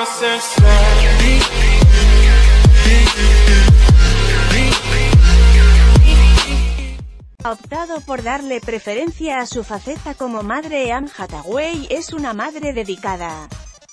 Ha optado por darle preferencia a su faceta como madre. Anne Hathaway es una madre dedicada.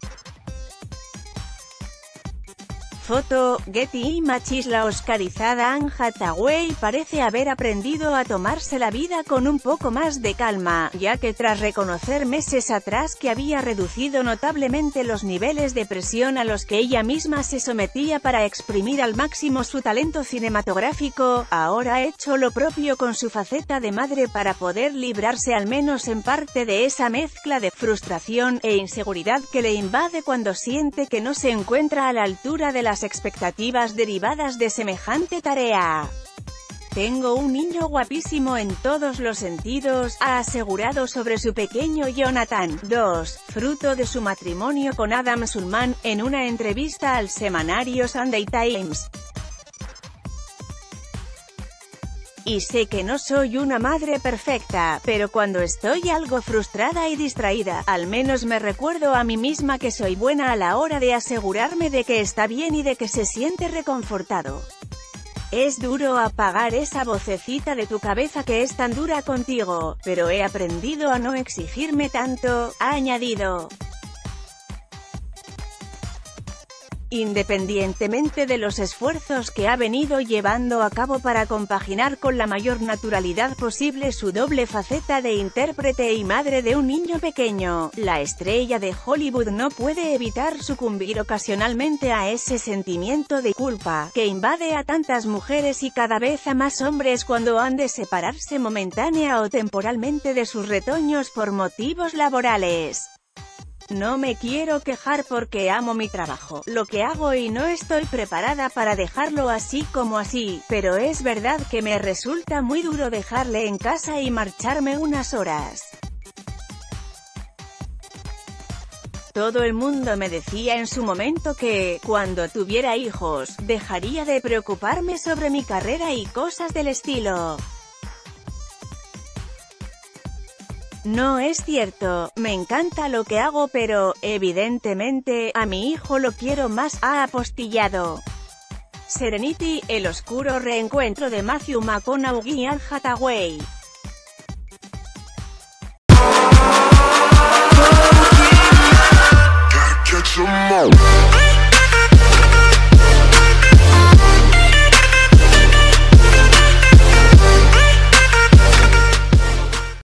Foto, Getty Images. La oscarizada Anne Hathaway parece haber aprendido a tomarse la vida con un poco más de calma, ya que tras reconocer meses atrás que había reducido notablemente los niveles de presión a los que ella misma se sometía para exprimir al máximo su talento cinematográfico, ahora ha hecho lo propio con su faceta de madre para poder librarse al menos en parte de esa mezcla de frustración e inseguridad que le invade cuando siente que no se encuentra a la altura de las expectativas derivadas de semejante tarea. Tengo un niño guapísimo en todos los sentidos, ha asegurado sobre su pequeño Jonathan, 2, fruto de su matrimonio con Adam Sulman, en una entrevista al semanario Sunday Times. Y sé que no soy una madre perfecta, pero cuando estoy algo frustrada y distraída, al menos me recuerdo a mí misma que soy buena a la hora de asegurarme de que está bien y de que se siente reconfortado. Es duro apagar esa vocecita de tu cabeza que es tan dura contigo, pero he aprendido a no exigirme tanto, ha añadido. Independientemente de los esfuerzos que ha venido llevando a cabo para compaginar con la mayor naturalidad posible su doble faceta de intérprete y madre de un niño pequeño, la estrella de Hollywood no puede evitar sucumbir ocasionalmente a ese sentimiento de culpa, que invade a tantas mujeres y cada vez a más hombres cuando han de separarse momentánea o temporalmente de sus retoños por motivos laborales. No me quiero quejar porque amo mi trabajo, lo que hago y no estoy preparada para dejarlo así como así, pero es verdad que me resulta muy duro dejarle en casa y marcharme unas horas. Todo el mundo me decía en su momento que, cuando tuviera hijos, dejaría de preocuparme sobre mi carrera y cosas del estilo. No es cierto, me encanta lo que hago pero, evidentemente, a mi hijo lo quiero más, ha apostillado. Serenity, el oscuro reencuentro de Matthew McConaughey y Anne Hathaway.